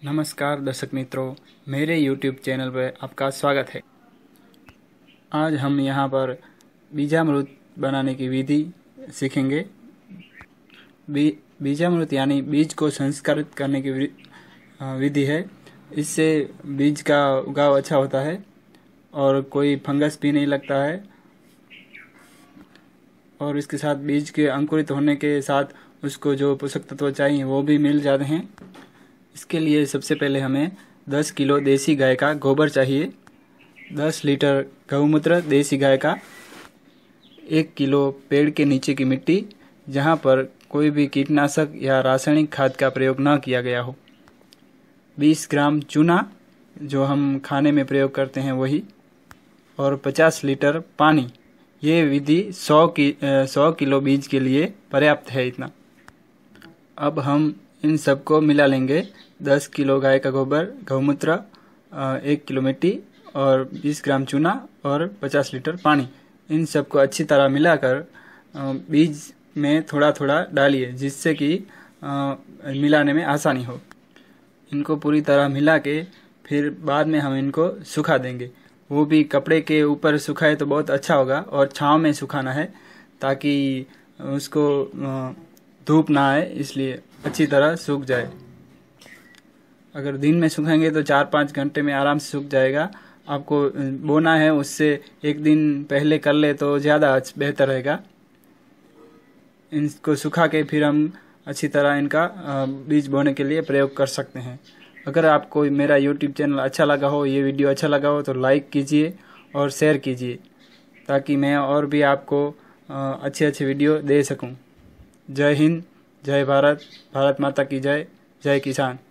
नमस्कार दर्शक मित्रों, मेरे YouTube चैनल पर आपका स्वागत है। आज हम यहाँ पर bijamrit बनाने की विधि सीखेंगे। bijamrit यानी बीज को संस्कारित करने की विधि है। इससे बीज का उगाव अच्छा होता है और कोई फंगस भी नहीं लगता है, और इसके साथ बीज के अंकुरित होने के साथ उसको जो पोषक तत्व चाहिए वो भी मिल जाते हैं। इसके लिए सबसे पहले हमें 10 किलो देसी गाय का गोबर चाहिए, 10 लीटर गौमूत्र देसी गाय का, 1 किलो पेड़ के नीचे की मिट्टी जहाँ पर कोई भी कीटनाशक या रासायनिक खाद का प्रयोग न किया गया हो, 20 ग्राम चूना जो हम खाने में प्रयोग करते हैं वही, और 50 लीटर पानी। ये विधि 100 किलो बीज के लिए पर्याप्त है इतना। अब हम इन सबको मिला लेंगे। 10 किलो गाय का गोबर, गौमूत्र, 1 किलो मिट्टी और 20 ग्राम चूना और 50 लीटर पानी, इन सबको अच्छी तरह मिलाकर बीज में थोड़ा थोड़ा डालिए, जिससे कि मिलाने में आसानी हो। इनको पूरी तरह मिला के फिर बाद में हम इनको सुखा देंगे। वो भी कपड़े के ऊपर सुखाए तो बहुत अच्छा होगा, और छांव में सुखाना है ताकि उसको धूप ना आए, इसलिए अच्छी तरह सूख जाए। अगर दिन में सूखेंगे तो 4-5 घंटे में आराम से सूख जाएगा। आपको बोना है उससे एक दिन पहले कर ले तो ज़्यादा बेहतर रहेगा। इनको सुखा के फिर हम अच्छी तरह इनका बीज बोने के लिए प्रयोग कर सकते हैं। अगर आपको मेरा YouTube चैनल अच्छा लगा हो, ये वीडियो अच्छा लगा हो, तो लाइक कीजिए और शेयर कीजिए, ताकि मैं और भी आपको अच्छे वीडियो दे सकूं। जय हिंद, जय भारत, भारत माता की जय, जय किसान।